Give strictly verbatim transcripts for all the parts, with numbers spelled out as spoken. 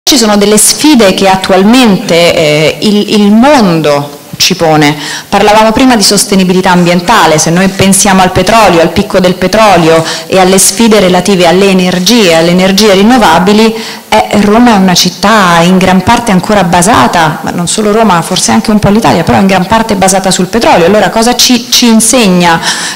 ci sono delle sfide che attualmente eh, il, il mondo ci pone. Parlavamo prima di sostenibilità ambientale, se noi pensiamo al petrolio, al picco del petrolio e alle sfide relative alle energie, alle energie rinnovabili, eh, Roma è una città in gran parte ancora basata, ma non solo Roma, forse anche un po' l'Italia, però in gran parte basata sul petrolio. Allora cosa ci, ci insegna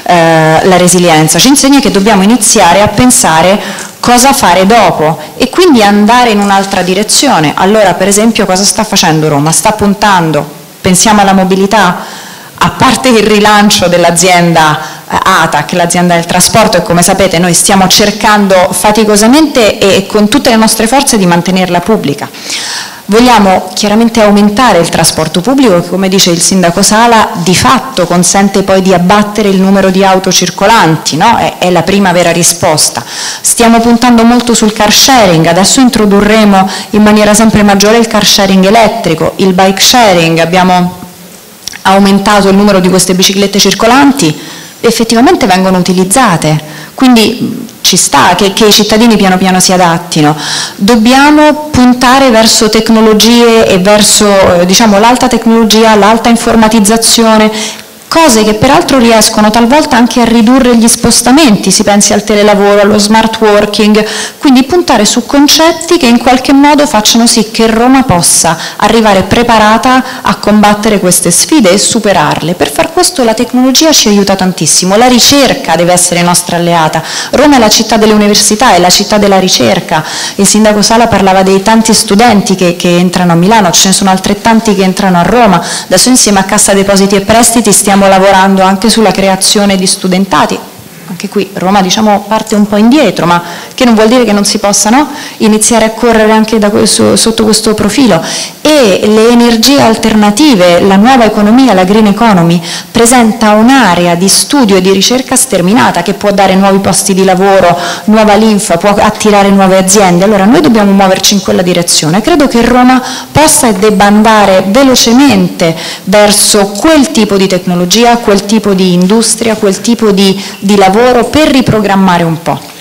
eh, la resilienza? Ci insegna che dobbiamo iniziare a pensare cosa fare dopo e quindi andare in un'altra direzione. Allora, per esempio, cosa sta facendo Roma? Sta puntando, pensiamo alla mobilità, a parte il rilancio dell'azienda A T A C, l'azienda del trasporto, e come sapete noi stiamo cercando faticosamente e con tutte le nostre forze di mantenerla pubblica. Vogliamo chiaramente aumentare il trasporto pubblico che, come dice il sindaco Sala, di fatto consente poi di abbattere il numero di auto circolanti, no? È, è la prima vera risposta. Stiamo puntando molto sul car sharing, adesso introdurremo in maniera sempre maggiore il car sharing elettrico, il bike sharing, abbiamo aumentato il numero di queste biciclette circolanti, effettivamente vengono utilizzate, quindi ci sta che, che i cittadini piano piano si adattino. Dobbiamo puntare verso tecnologie e verso eh, diciamo, l'alta tecnologia, l'alta informatizzazione, cose che peraltro riescono talvolta anche a ridurre gli spostamenti, si pensi al telelavoro, allo smart working, quindi puntare su concetti che in qualche modo facciano sì che Roma possa arrivare preparata a combattere queste sfide e superarle. Per far questo la tecnologia ci aiuta tantissimo, la ricerca deve essere nostra alleata. Roma è la città delle università, è la città della ricerca. Il sindaco Sala parlava dei tanti studenti che, che entrano a Milano, ce ne sono altrettanti che entrano a Roma. Adesso insieme a Cassa Depositi e Prestiti stiamo lavorando anche sulla creazione di studentati. Anche qui Roma diciamo, parte un po' indietro, ma che non vuol dire che non si possano iniziare a correre anche da questo, sotto questo profilo. E le energie alternative, la nuova economia, la green economy, presenta un'area di studio e di ricerca sterminata che può dare nuovi posti di lavoro, nuova linfa, può attirare nuove aziende. Allora noi dobbiamo muoverci in quella direzione. Credo che Roma possa e debba andare velocemente verso quel tipo di tecnologia, quel tipo di industria, quel tipo di, di lavoro per riprogrammare un po'.